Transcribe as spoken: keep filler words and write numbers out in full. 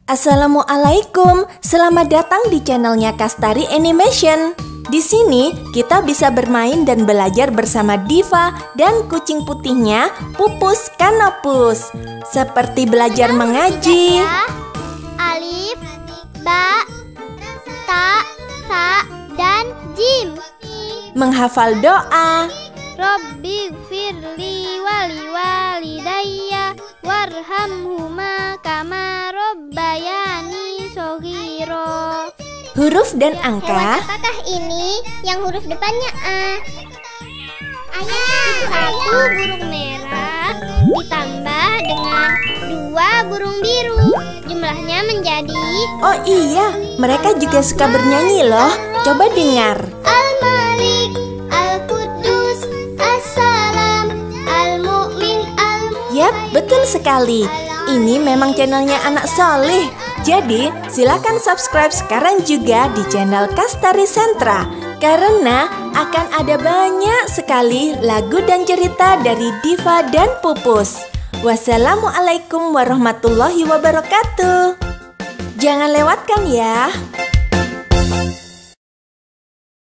Assalamualaikum, selamat datang di channelnya Kastari Animation. Di sini kita bisa bermain dan belajar bersama Diva dan kucing putihnya Pupus Kanopus. Seperti belajar mengaji, alif, ba, ta, sa, dan jim. menghafal doa, Robbi firli wali walidayya warhamhuma kama robbayani shoghiro. huruf dan Hewan angka, apakah ini yang huruf depannya A? Ayah, satu burung merah ditambah dengan dua burung biru, jumlahnya menjadi oh iya, mereka juga suka bernyanyi loh. Coba dengar. Al-Malik, Al-Quddus, As-Salam, Al-Mu'min, Al-Mu'min. Yap, betul sekali. Ini memang channelnya anak soleh. Jadi, silakan subscribe sekarang juga di channel Kastari Sentra. Karena akan ada banyak sekali lagu dan cerita dari Diva dan Pupus. Wassalamualaikum warahmatullahi wabarakatuh. Jangan lewatkan ya.